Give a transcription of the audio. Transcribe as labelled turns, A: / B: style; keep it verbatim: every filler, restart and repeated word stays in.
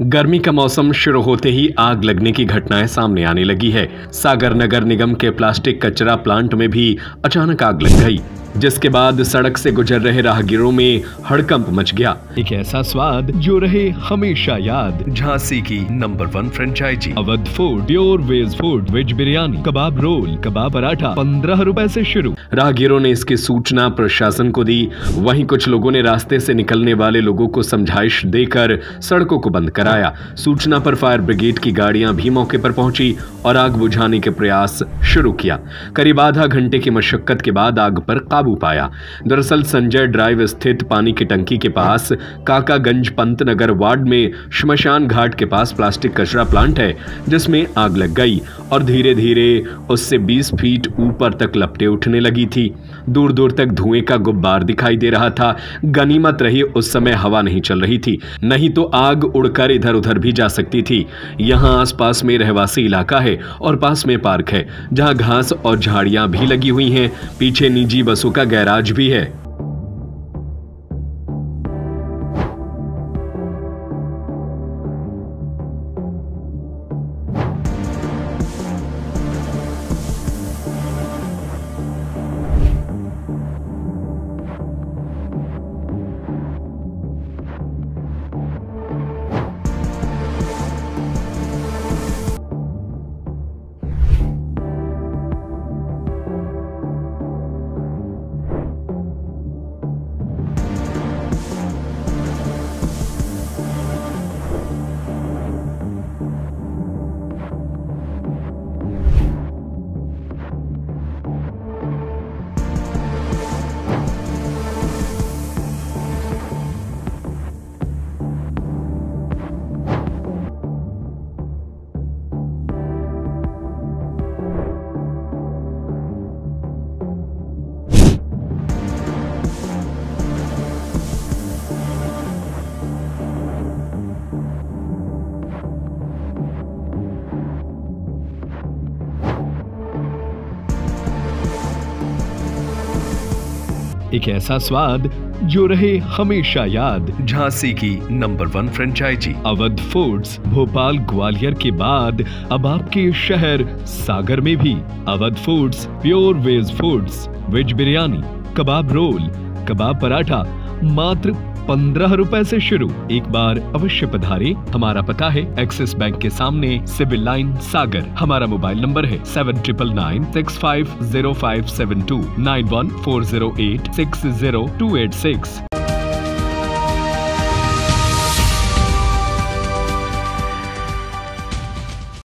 A: गर्मी का मौसम शुरू होते ही आग लगने की घटनाएं सामने आने लगी है। सागर नगर निगम के प्लास्टिक कचरा प्लांट में भी अचानक आग लग गई, जिसके बाद सड़क से गुजर रहे राहगीरों में हड़कंप मच गया।
B: एक ऐसा स्वाद जो रहे हमेशा याद।
C: झांसी की number one franchisee
B: Awadh food, pure veg food, veg biryani, kebab roll, kebab paratha पंद्रह रुपए से शुरू।
A: राहगीरों ने इसकी सूचना प्रशासन को दी। वहीं कुछ लोगों ने रास्ते से निकलने वाले लोगों को समझाइश देकर सड़कों को बंद कराया। सूचना पर फायर ब्रिगेड की गाड़ियां भी मौके पर पहुंची और आग बुझाने के प्रयास शुरू किया। करीब आधा घंटे की मशक्कत के बाद आग पर काबू पाया। दरअसल संजय ड्राइव स्थित पानी की टंकी के पास काकागंज पंतनगर वार्ड में श्मशान घाट के पास प्लास्टिक कचरा प्लांट है, जिसमें आग लग गई और धीरे धीरे उससे बीस फीट ऊपर तक लपटें उठने लगी थी। दूर दूर तक धुएं का गुब्बार दिखाई दे रहा था। गनीमत रही उस समय हवा नहीं चल रही थी, नहीं तो आग उड़कर इधर उधर भी जा सकती थी। यहाँ आसपास में रहवासी इलाका है और पास में पार्क है, जहाँ घास और झाड़ियां भी लगी हुई हैं। पीछे निजी बसों का गैराज भी है।
B: एक ऐसा स्वाद जो रहे हमेशा याद।
C: झांसी की number one franchisee
B: Awadh foods, Bhopal Gwalior के बाद अब आपके शहर सागर में भी। Awadh foods, pure veg foods, veg biryani, kebab roll, kebab paratha मात्र पंद्रह रुपए से शुरू। एक बार अवश्य पधारे। हमारा पता है एक्सिस बैंक के सामने, सिविल लाइन, सागर। हमारा मोबाइल नंबर है seven triple nine six five zero five seven two, nine one four zero eight six zero two eight six.